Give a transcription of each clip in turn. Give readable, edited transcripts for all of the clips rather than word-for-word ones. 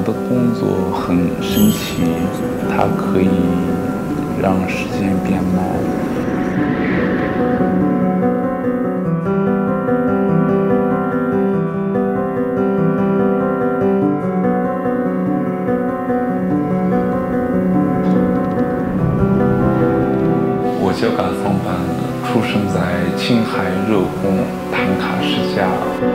我的工作很神奇，它可以让时间变慢。我叫Kalzang Bum，出生在青海热贡Thangka世家。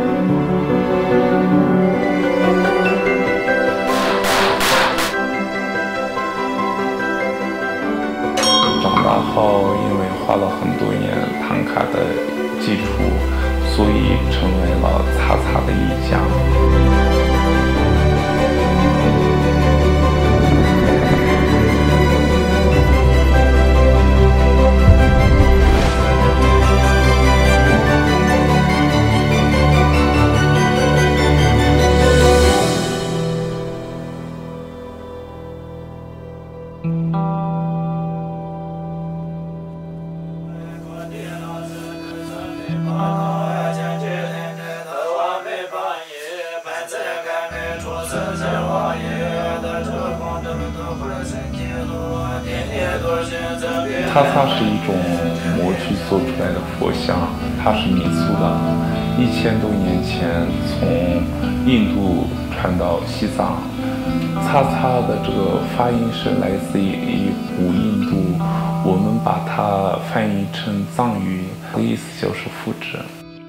长大后，因为花了很多年Thangka的基础，所以成为了tsa-tsa的一家。tsa-tsa是一种模具做出来的佛像，它是民俗的，1000多年前从印度传到西藏。tsa-tsa的这个发音是来自于古印度，我们把它翻译成藏语，意思就是复制。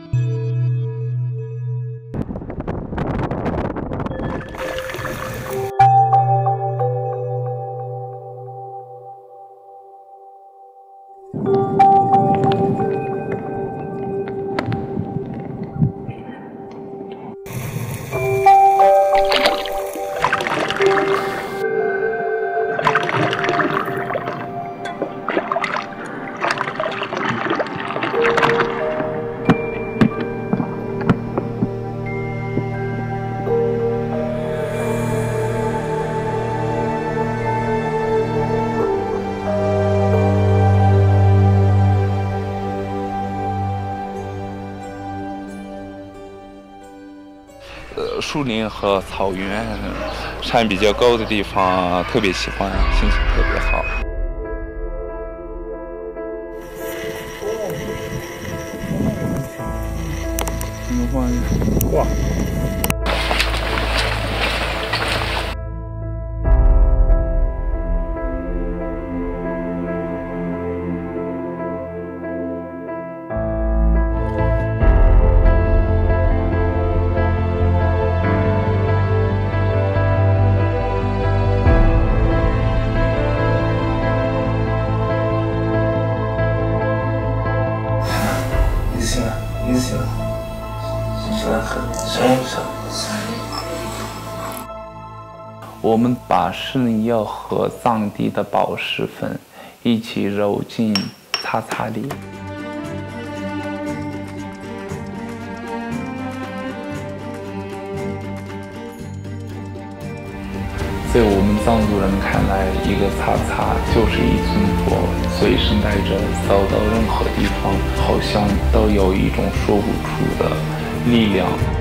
树林和草原，山比较高的地方特别喜欢，心情特别好。哇！我们把湿泥药和藏地的宝石粉一起揉进tsa-tsa里。在我们藏族人看来，一个tsa-tsa就是一尊佛，随身带着，走到任何地方，好像都有一种说不出的力量。